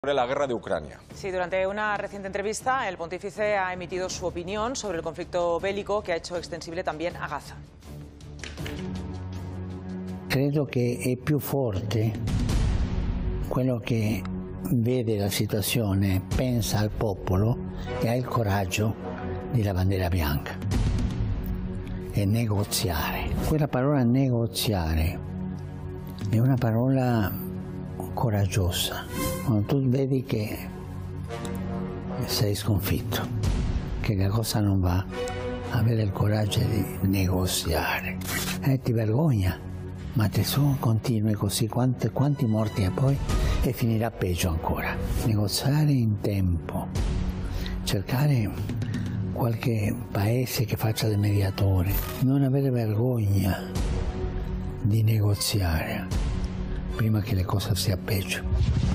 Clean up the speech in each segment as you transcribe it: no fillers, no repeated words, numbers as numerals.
Sobre la guerra de Ucrania. Sí, durante una reciente entrevista, el pontífice ha emitido su opinión sobre el conflicto bélico que ha hecho extensible también a Gaza. Credo che è più forte quello che vede la situazione, pensa al popolo e ha il coraggio di la bandiera bianca e negoziare. Quella parola negoziare è una parola coraggiosa. Quando tu vedi che sei sconfitto, che la cosa non va, avere il coraggio di negoziare. Ti vergogna, ma te su continui così, quanti morti e poi e finirà peggio ancora. Negoziare in tempo, cercare qualche paese che faccia da mediatore, non avere vergogna di negoziare prima che le cose sia peggio.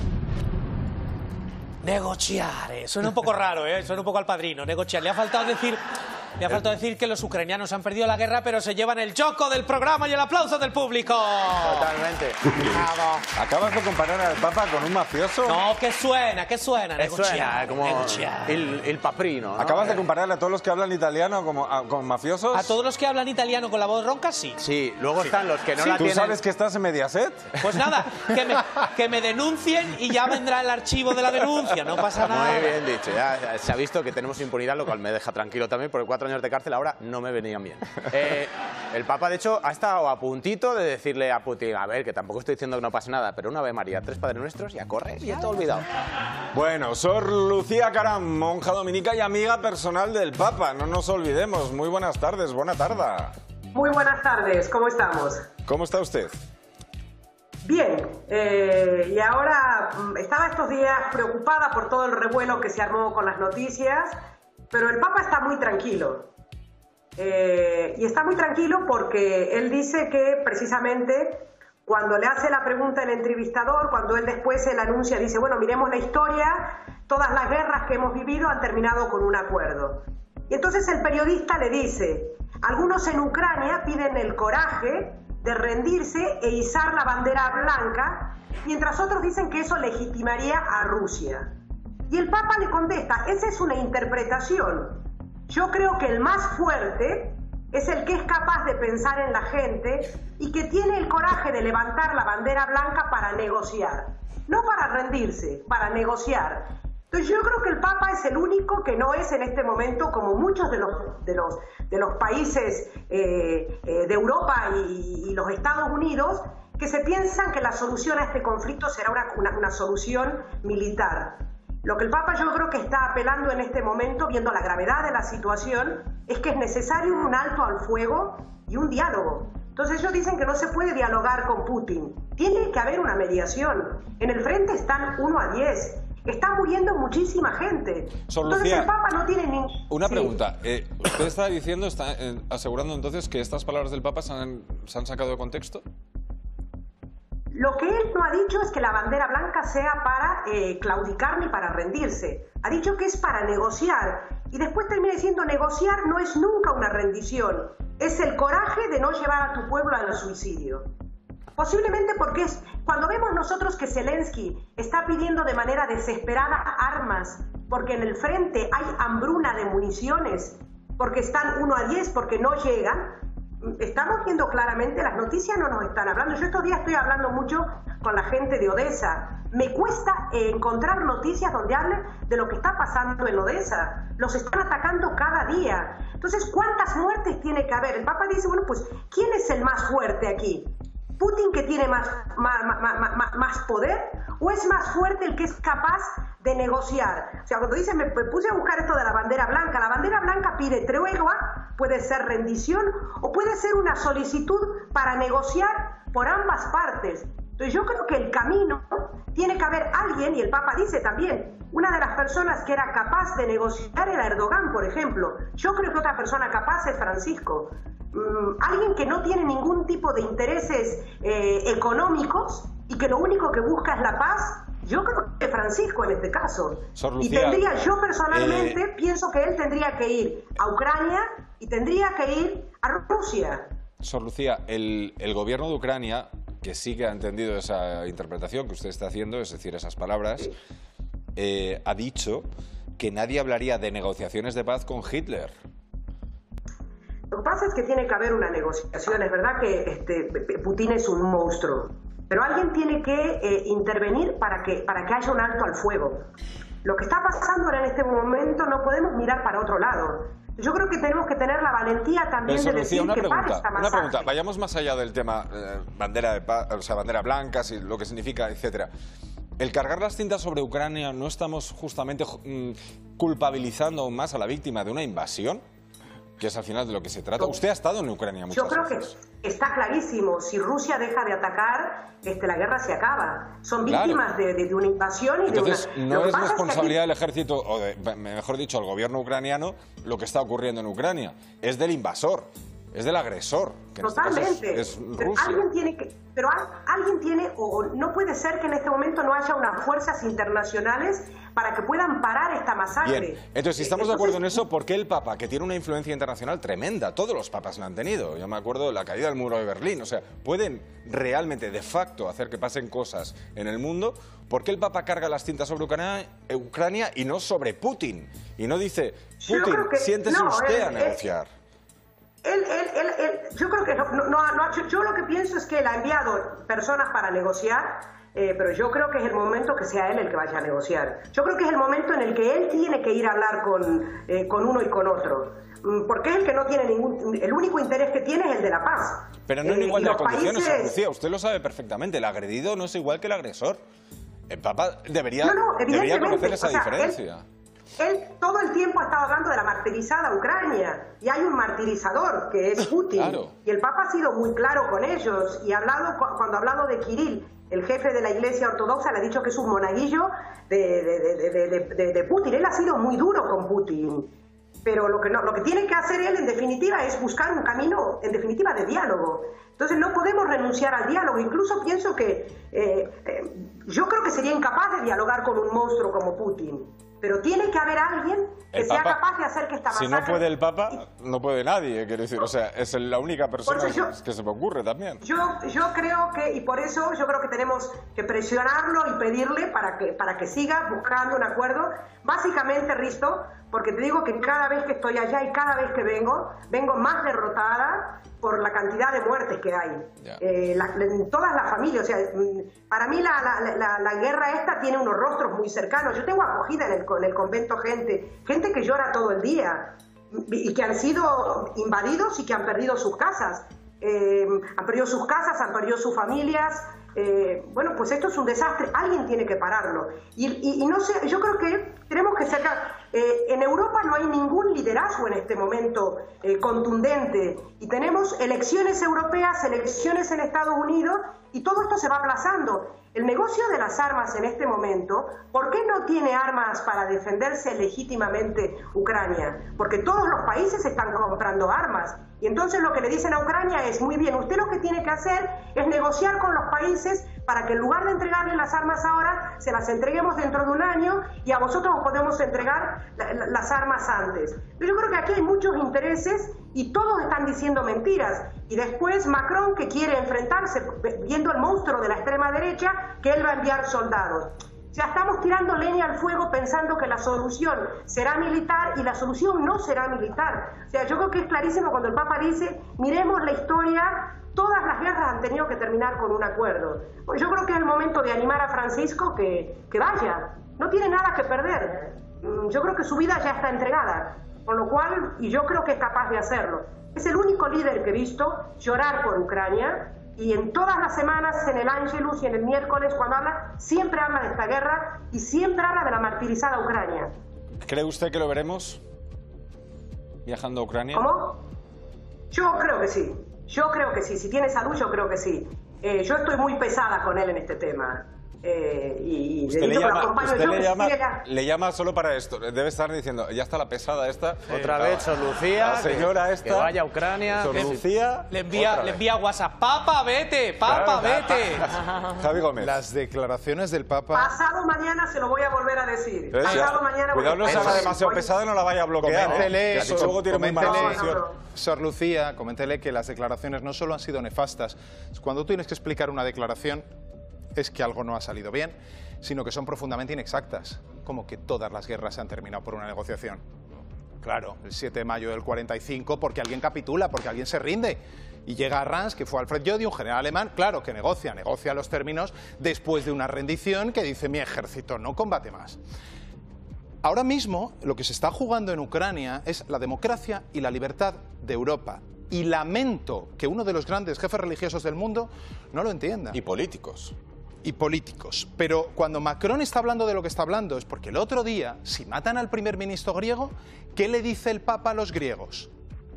Negociare. Suena un poco raro, ¿eh? Suena un poco al Padrino. Negociar. Le ha faltado decir que los ucranianos han perdido la guerra, pero se llevan el choco del programa y el aplauso del público. Totalmente. Bravo. ¿Acabas de comparar al Papa con un mafioso? No, ¿qué suena? ¿Qué suena? Suena como negociar. el paprino, ¿no? ¿Acabas de comparar a todos los que hablan italiano con mafiosos? A todos los que hablan italiano con la voz ronca, sí. Sí, luego están los que no la ¿Tú tienen. sabes que estás en Mediaset? Pues nada, que me denuncien y ya vendrá el archivo de la denuncia, no pasa nada. Muy bien dicho, ya se ha visto que tenemos impunidad, lo cual me deja tranquilo también, porque 4 años de cárcel ahora no me venían bien. El Papa, de hecho, ha estado a puntito de decirle a Putin, a ver, que tampoco estoy diciendo que no pase nada, pero una Ave María, 3 Padres Nuestros, ya corre, ya te he olvidado. Bueno, Sor Lucía Caram, monja dominica y amiga personal del Papa, no nos olvidemos. Muy buenas tardes, buena tarde. Muy buenas tardes, ¿cómo estamos? ¿Cómo está usted? Bien, y ahora estaba estos días preocupada por todo el revuelo que se armó con las noticias, pero el Papa está muy tranquilo. Y está muy tranquilo porque él dice que precisamente cuando le hace la pregunta el entrevistador, cuando él después se la anuncia, dice, bueno, miremos la historia, todas las guerras que hemos vivido han terminado con un acuerdo. Y entonces el periodista le dice, algunos en Ucrania piden el coraje de rendirse e izar la bandera blanca, mientras otros dicen que eso legitimaría a Rusia. Y el Papa le contesta, esa es una interpretación. Yo creo que el más fuerte es el que es capaz de pensar en la gente y que tiene el coraje de levantar la bandera blanca para negociar. No para rendirse, para negociar. Entonces yo creo que el Papa es el único que no es en este momento, como muchos de los países de Europa y los Estados Unidos, que se piensan que la solución a este conflicto será una solución militar. Lo que el Papa yo creo que está apelando en este momento, viendo la gravedad de la situación, es que es necesario un alto al fuego y un diálogo. Entonces ellos dicen que no se puede dialogar con Putin. Tiene que haber una mediación. En el frente están 1 a 10. Está muriendo muchísima gente. Entonces el Papa no tiene ningún... Una pregunta. Usted está diciendo, está asegurando entonces que estas palabras del Papa se han sacado de contexto. Lo que él no ha dicho es que la bandera blanca sea para claudicar ni para rendirse. Ha dicho que es para negociar. Y después termina diciendo negociar no es nunca una rendición. Es el coraje de no llevar a tu pueblo al suicidio. Posiblemente porque es cuando vemos nosotros que Zelensky está pidiendo de manera desesperada armas, porque en el frente hay hambruna de municiones, porque están 1 a 10, porque no llegan, estamos viendo claramente, las noticias no nos están hablando. Yo estos días estoy hablando mucho con la gente de Odessa. Me cuesta encontrar noticias donde hablen de lo que está pasando en Odessa. Los están atacando cada día. Entonces, ¿cuántas muertes tiene que haber? El Papa dice, bueno, pues, ¿quién es el más fuerte aquí? ¿Putin, que tiene más poder? ¿O es más fuerte el que es capaz de negociar? O sea, cuando dice, me puse a buscar esto de la bandera blanca pide tregua, puede ser rendición o puede ser una solicitud para negociar por ambas partes. Entonces yo creo que el camino tiene que haber alguien, y el Papa dice también, una de las personas que era capaz de negociar era Erdogan, por ejemplo. Yo creo que otra persona capaz es Francisco. Alguien que no tiene ningún tipo de intereses económicos y que lo único que busca es la paz. Yo creo que Francisco en este caso. Sor Lucía, yo personalmente pienso que él tendría que ir a Ucrania y tendría que ir a Rusia. Sor Lucía, el gobierno de Ucrania, que sí que ha entendido esa interpretación que usted está haciendo, es decir, esas palabras, ha dicho que nadie hablaría de negociaciones de paz con Hitler. Lo que pasa es que tiene que haber una negociación. Es verdad que Putin es un monstruo, pero alguien tiene que intervenir para que haya un alto al fuego. Lo que está pasando ahora en este momento no podemos mirar para otro lado. Yo creo que tenemos que tener la valentía también de decir que para esta masacre. Una pregunta, vayamos más allá del tema bandera de paz, o sea, bandera blanca, lo que significa, etcétera. El cargar las cintas sobre Ucrania, ¿no estamos justamente culpabilizando aún más a la víctima de una invasión? Que es al final de lo que se trata. Usted ha estado en Ucrania muchas veces. Yo creo que está clarísimo. Si Rusia deja de atacar, la guerra se acaba. Son víctimas de una invasión y entonces, de una... no es responsabilidad del ejército, o mejor dicho, del gobierno ucraniano, lo que está ocurriendo en Ucrania. Es del invasor, es del agresor. Que Totalmente. Es pero Rusia. alguien tiene, o no puede ser que en este momento no haya unas fuerzas internacionales para que puedan parar esta masacre. Bien, entonces si estamos de acuerdo en eso, ¿por qué el Papa, que tiene una influencia internacional tremenda, todos los papas la han tenido, yo me acuerdo de la caída del muro de Berlín, o sea, pueden realmente, de facto, hacer que pasen cosas en el mundo, ¿por qué el Papa carga las cintas sobre Ucrania y no sobre Putin? Y no dice, Putin, siéntese usted a negociar. Yo creo que yo lo que pienso es que él ha enviado personas para negociar, pero yo creo que es el momento que sea él el que vaya a negociar. Yo creo que es el momento en el que él tiene que ir a hablar con uno y con otro, porque es el que no tiene el único interés que tiene es el de la paz. Pero no en igualdad de condiciones, Lucía, usted lo sabe perfectamente, el agredido no es igual que el agresor. El Papa debería conocer esa diferencia. Él todo el tiempo ha estado hablando de la martirizada Ucrania y hay un martirizador que es Putin. Claro. Y el Papa ha sido muy claro con ellos y cuando ha hablado de Kirill, el jefe de la Iglesia Ortodoxa, le ha dicho que es un monaguillo de Putin. Él ha sido muy duro con Putin. Pero lo que tiene que hacer él, en definitiva, es buscar un camino, en definitiva, de diálogo. Entonces no podemos renunciar al diálogo. Incluso pienso que yo creo que sería incapaz de dialogar con un monstruo como Putin. Pero tiene que haber alguien que sea capaz de hacer que esta masacre... Si no puede el Papa, no puede nadie, quiero decir. O sea, es la única persona que se me ocurre también. Yo creo que, y por eso yo creo que tenemos que presionarlo y pedirle para que siga buscando un acuerdo. Básicamente, Risto, porque te digo que cada vez que estoy allá y cada vez que vengo más derrotada por la cantidad de muertes que hay. En todas las familias. O sea, para mí la guerra esta tiene unos rostros muy cercanos. Yo tengo acogida en el convento gente que llora todo el día y que han sido invadidos y que han perdido sus casas. Han perdido sus casas, han perdido sus familias. Bueno, pues esto es un desastre. Alguien tiene que pararlo. Y no sé, yo creo que tenemos que sacar... en Europa no hay ningún liderazgo en este momento contundente. Y tenemos elecciones europeas, elecciones en Estados Unidos, y todo esto se va aplazando. El negocio de las armas en este momento, ¿por qué no tiene armas para defenderse legítimamente Ucrania? Porque todos los países están comprando armas. Y entonces lo que le dicen a Ucrania es, muy bien, usted lo que tiene que hacer es negociar con los países para que en lugar de entregarle las armas ahora, se las entreguemos dentro de un año y a vosotros os podemos entregar las armas antes. Pero yo creo que aquí hay muchos intereses y todos están diciendo mentiras. Y después Macron, que quiere enfrentarse, viendo el monstruo de la extrema derecha, que él va a enviar soldados. O sea, estamos tirando leña al fuego pensando que la solución será militar y la solución no será militar. O sea, yo creo que es clarísimo cuando el Papa dice, miremos la historia, todas las guerras han tenido que terminar con un acuerdo. Pues yo creo que es el momento de animar a Francisco que vaya, no tiene nada que perder. Yo creo que su vida ya está entregada, con lo cual, y yo creo que es capaz de hacerlo. Es el único líder que he visto llorar por Ucrania. Y en todas las semanas, en el Ángelus y en el miércoles, cuando habla, siempre habla de esta guerra y siempre habla de la martirizada Ucrania. ¿Cree usted que lo veremos viajando a Ucrania? ¿Cómo? Yo creo que sí. Yo creo que sí. Si tiene salud, yo creo que sí. Yo estoy muy pesada con él en este tema. Y usted le llama solo para esto. Debe estar diciendo, ya está la pesada esta. Otra vez, Sor Lucía. La señora esta. Que vaya a Ucrania. Sor Lucía. Le envía WhatsApp. Papa, vete. Papa, vete. Javi Gómez. Las declaraciones del Papa... Pasado mañana se lo voy a volver a decir. Pasado mañana... Cuidado, no se haga demasiado pesada, no la vaya a bloquear. Coméntele, luego tiene muy mala posición. Sor Lucía, coméntele que las declaraciones no solo han sido nefastas. Cuando tienes que explicar una declaración, es que algo no ha salido bien, sino que son profundamente inexactas. como que todas las guerras se han terminado por una negociación. Claro, el 7 de mayo del 45 porque alguien capitula, porque alguien se rinde. Y llega Rans, que fue Alfred Jody, un general alemán, claro, que negocia los términos después de una rendición que dice mi ejército no combate más. Ahora mismo lo que se está jugando en Ucrania es la democracia y la libertad de Europa. Y lamento que uno de los grandes jefes religiosos del mundo no lo entienda. Y políticos. Y políticos. Pero cuando Macron está hablando de lo que está hablando es porque el otro día, si matan al primer ministro griego, ¿qué le dice el Papa a los griegos?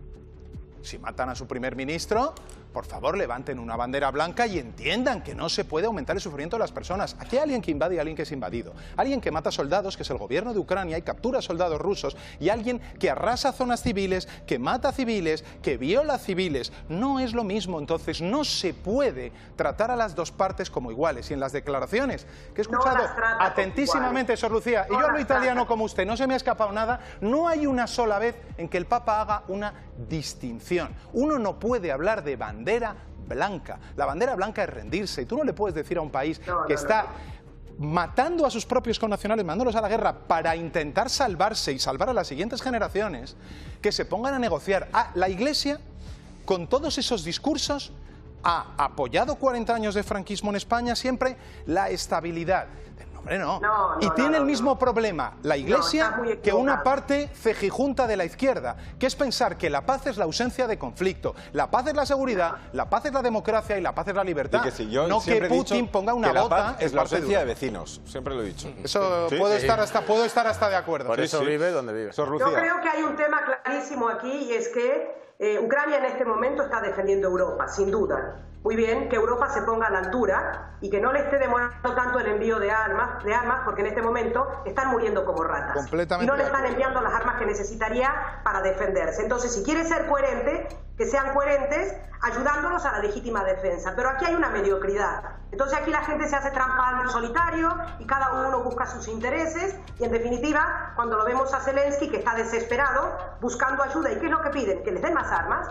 Si matan a su primer ministro, por favor levanten una bandera blanca y entiendan que no se puede aumentar el sufrimiento de las personas. Aquí hay alguien que invade y alguien que es invadido. Alguien que mata soldados, que es el gobierno de Ucrania, y captura soldados rusos. Y alguien que arrasa zonas civiles, que mata civiles, que viola civiles. No es lo mismo, entonces no se puede tratar a las dos partes como iguales. Y en las declaraciones que he escuchado atentísimamente, Sor Lucía, y yo hablo italiano como usted, no se me ha escapado nada, no hay una sola vez en que el Papa haga una distinción. Uno no puede hablar de bandera blanca. La bandera blanca es rendirse. Y tú no le puedes decir a un país que está matando a sus propios connacionales, mandándolos a la guerra para intentar salvarse y salvar a las siguientes generaciones, que se pongan a negociar. La Iglesia, con todos esos discursos, ha apoyado 40 años de franquismo en España siempre la estabilidad. Hombre, no. Y tiene el mismo problema la Iglesia que una parte cejijunta de la izquierda, que es pensar que la paz es la ausencia de conflicto, la paz es la seguridad, la paz es la democracia y la paz es la libertad. No que Putin ponga una bota. La paz es la ausencia de vecinos, siempre lo he dicho. Eso puedo estar hasta de acuerdo. Por eso vive donde vive. Yo creo que hay un tema clarísimo aquí y es que Ucrania en este momento está defendiendo Europa, sin duda. Muy bien, que Europa se ponga a la altura y que no le esté demorando tanto el envío de armas, porque en este momento están muriendo como ratas. Y no le están enviando las armas que necesitaría para defenderse. Entonces, si quiere ser coherente, que sean coherentes ayudándonos a la legítima defensa. Pero aquí hay una mediocridad. Entonces aquí la gente se hace trampa en solitario y cada uno busca sus intereses y en definitiva, cuando lo vemos a Zelensky que está desesperado buscando ayuda, ¿y qué es lo que piden? Que les den más armas,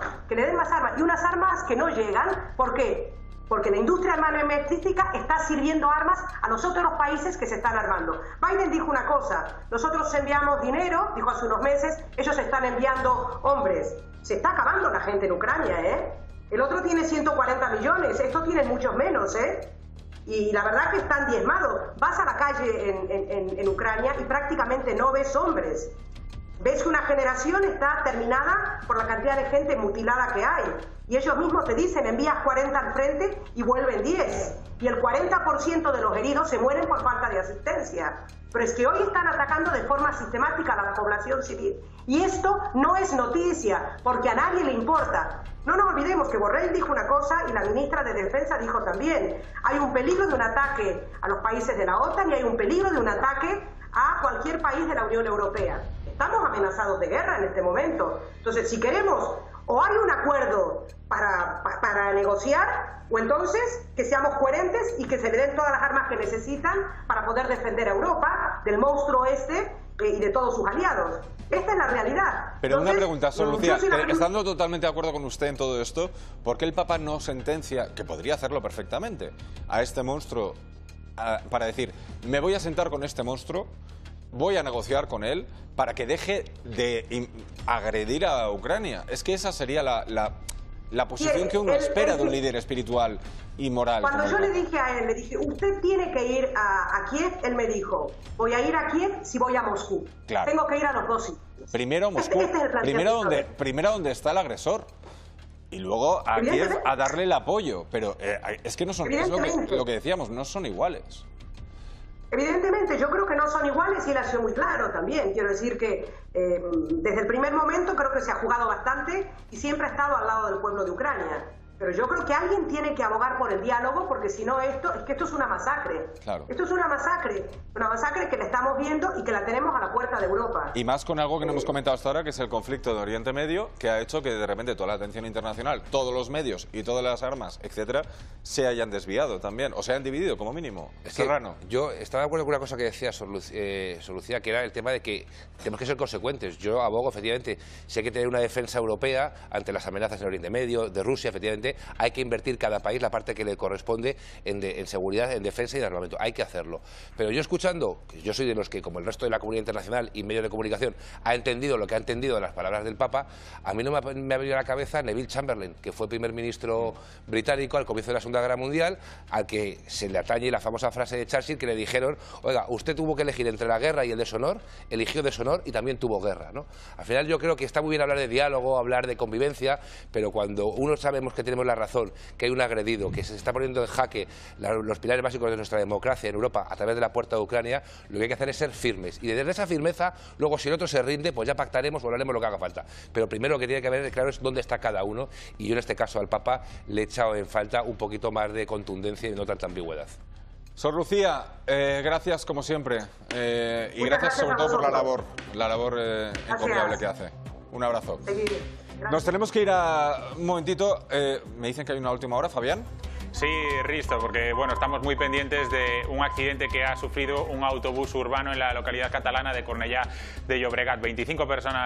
y unas armas que no llegan. ¿Por qué? Porque la industria armamentística está sirviendo armas a los otros países que se están armando. Biden dijo una cosa, nosotros enviamos dinero, dijo hace unos meses, ellos están enviando hombres. Se está acabando la gente en Ucrania, ¿eh? El otro tiene 140 millones, estos tienen muchos menos, ¿eh? Y la verdad que están diezmados. Vas a la calle en Ucrania y prácticamente no ves hombres. Ves que una generación está terminada por la cantidad de gente mutilada que hay. Y ellos mismos te dicen, envías 40 al frente y vuelven 10. Y el 40% de los heridos se mueren por falta de asistencia. Pero es que hoy están atacando de forma sistemática a la población civil. Y esto no es noticia, porque a nadie le importa. No nos olvidemos que Borrell dijo una cosa y la ministra de Defensa dijo también. Hay un peligro de un ataque a los países de la OTAN y hay un peligro de un ataque a cualquier país de la Unión Europea. Estamos amenazados de guerra en este momento. Entonces, si queremos, o hay un acuerdo para negociar, o entonces que seamos coherentes y que se le den todas las armas que necesitan para poder defender a Europa del monstruo este y de todos sus aliados. Esta es la realidad. Pero entonces, una pregunta, Sor Lucía, estando totalmente de acuerdo con usted en todo esto, ¿por qué el Papa no sentencia, que podría hacerlo perfectamente, a este monstruo para decir, me voy a sentar con este monstruo, voy a negociar con él para que deje de agredir a Ucrania? Es que esa sería la posición que uno espera de un líder espiritual y moral. Cuando yo le dije a él, le dije, usted tiene que ir a Kiev, él me dijo, voy a ir a Kiev si voy a Moscú. Claro. Tengo que ir a los dos sitios. Primero a Moscú, primero donde está el agresor. Y luego a Kiev a darle el apoyo. Pero es que no son, es lo que decíamos, no son iguales. Evidentemente, yo creo que no son iguales y él ha sido muy claro también. Quiero decir que desde el primer momento creo que se ha jugado bastante y siempre ha estado al lado del pueblo de Ucrania. Pero yo creo que alguien tiene que abogar por el diálogo, porque si no esto es una masacre. Claro. Esto es una masacre que la estamos viendo y que la tenemos a la puerta de Europa. Y más con algo que no hemos comentado hasta ahora, que es el conflicto de Oriente Medio, que ha hecho que de repente toda la atención internacional, todos los medios y todas las armas, etcétera, se hayan desviado también, o se hayan dividido como mínimo. Serrano. Yo estaba de acuerdo con una cosa que decía Sor Lucía, que era el tema de que tenemos que ser consecuentes. Yo abogo, efectivamente, si hay que tener una defensa europea ante las amenazas en Oriente Medio, de Rusia, efectivamente, corresponde, hay que invertir cada país la parte que le corresponde en seguridad, en defensa y en armamento. Hay que hacerlo. Pero yo escuchando, que yo soy de los que, como el resto de la comunidad internacional y medios de comunicación, ha entendido lo que ha entendido de las palabras del Papa, a mí no me ha venido a la cabeza Neville Chamberlain, que fue primer ministro británico al comienzo de la Segunda Guerra Mundial, al que se le atañe la famosa frase de Churchill que le dijeron: oiga, usted tuvo que elegir entre la guerra y el deshonor, eligió deshonor y también tuvo guerra, ¿no? Al final yo creo que está muy bien hablar de diálogo, hablar de convivencia, pero cuando uno sabemos que tenemos la razón, que hay un agredido, que se está poniendo en jaque los pilares básicos de nuestra democracia en Europa a través de la puerta de Ucrania, lo que hay que hacer es ser firmes. Y desde esa firmeza, luego si el otro se rinde, pues ya pactaremos o hablaremos lo que haga falta. Pero primero lo que tiene que haber claro es dónde está cada uno, y yo en este caso al Papa le he echado en falta un poquito más de contundencia y no tanta ambigüedad. Sor Lucía, gracias como siempre, y gracias sobre todo por la labor encomiable que hace. Un abrazo. Nos tenemos que ir a un momentito. Me dicen que hay una última hora, Fabián. Sí, Risto, porque bueno, estamos muy pendientes de un accidente que ha sufrido un autobús urbano en la localidad catalana de Cornellà de Llobregat. 25 personas